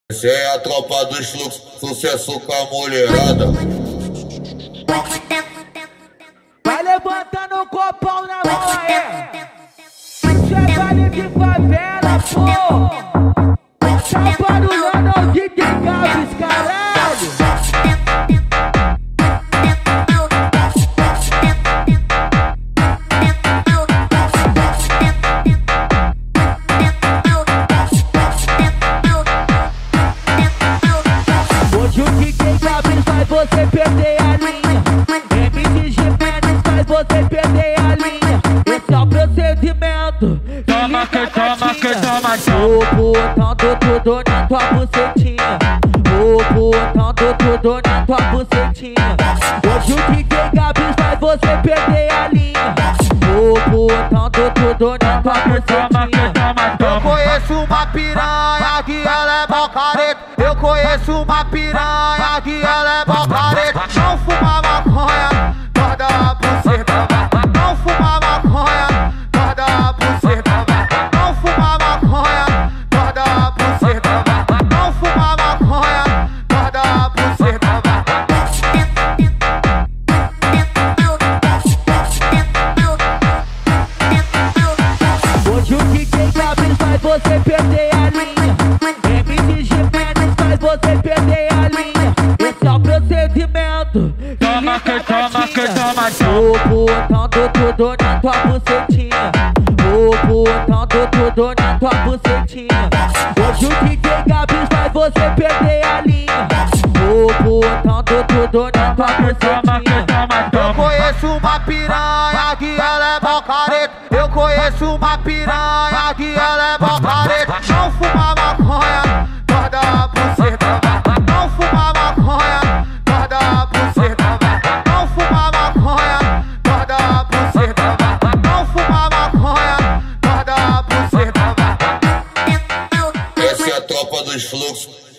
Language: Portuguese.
Essa é a tropa dos fluxos, sucesso com a mulherada. Vai levantando o copão na mão aí. Isso é baile de favela, pô. Tá barulhando de Gaves, caralho. Hoje o DJ Gaves faz você perder a linha. MC Jimenez faz você perder a linha. Esse é o procedimento. Toma que toma que toma. Vou botando tudo na tua bucetinha. Vou botando tudo na tua bucetinha. Hoje o DJ Gaves faz você perder a linha. Vou botando tudo na tua bucetinha. Eu conheço uma piranha que ela é mó careta. Eu conheço uma piranha que ela é mó careta. Não fuma maconha, guarda a buceta. Não fuma maconha, guarda a buceta. Não fuma maconha, guarda a buceta. Não fuma maconha, guarda a buceta. Hoje o DJ Gaves faz você perder a linha. MC Jimenez faz você perder a linha. Esse é o procedimento. Toma que toma que toma. Vou botando tudo na tua bucetinha. Vou botando tudo na tua bucetinha. Hoje o DJ Gaves faz você perder a linha. Vou botando tudo na tua bucetinha. Eu conheço uma piranha que ela é mó careta. Eu conheço uma piranha que ela é mó careta. Não fuma maconha, guarda a buceta. Não fuma maconha, guarda a buceta. Não fuma maconha, guarda a buceta. Não fuma maconha, guarda a buceta. Essa é a tropa dos fluxos,